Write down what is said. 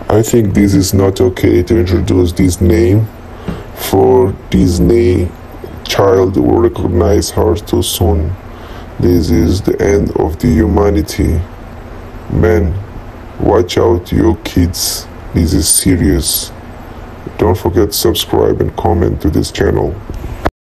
I think this is not okay to introduce this name, for Disney child will recognize her too soon. This is the end of the humanity. Man, watch out, you kids. This is serious. Don't forget to subscribe and comment to this channel.